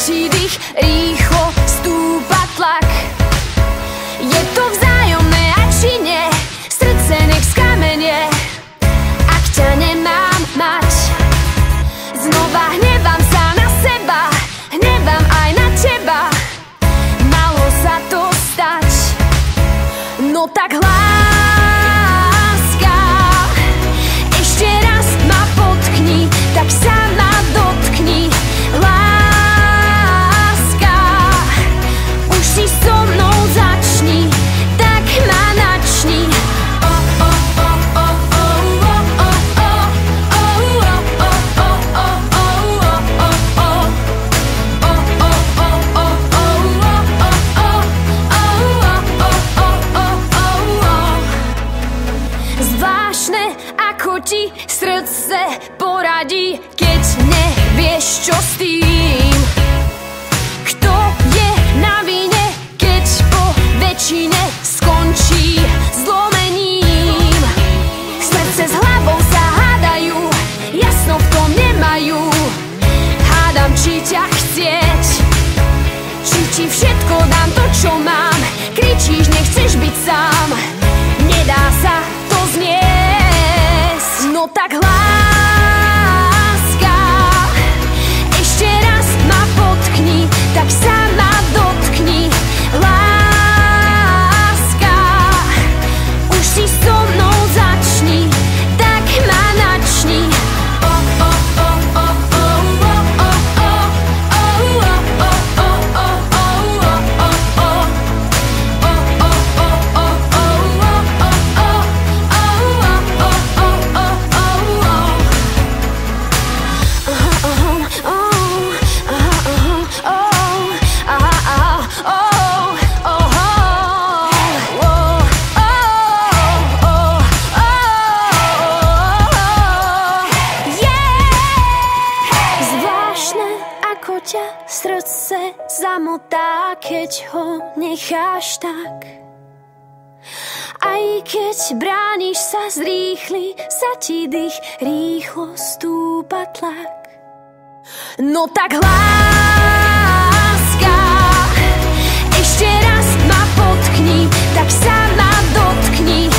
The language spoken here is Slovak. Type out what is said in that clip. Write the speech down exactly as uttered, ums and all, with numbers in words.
ti dých, rýchlo stúpa tlak. Je to vzájomné a či nie, srdce nech skamenie. Ak ťa nemám mať, znova hnevám sa na seba, hnevám aj na teba. Malo sa to stať, no tak láska, ešte raz ma potkni, tak sa ma dotkni. Láska, už si so mnou začni, tak ma načni. Zvláštne, ako ti srdce poradí, keď nevieš, čo s tým. Kto je na vine, keď po väčšine skončí zlomením. Srdce s hlavou sa hádajú, jasno v tom nemajú. Hádam, či ťa chcieť, či ti všetko dám to, čo mám. Kričíš, nechceš byť sám, nedá sa to zniesť. No tak láska, ešte raz ma potkni, tak sa ma dotkni. Láska, už si so mnou začni, tak ma načni. Srdce zamotá, keď ho necháš tak. Aj keď brániš sa, zrýchli sa ti dých, rýchlo stúpa tlak. No tak láska, ešte raz ma potkni, tak sa ma dotkni.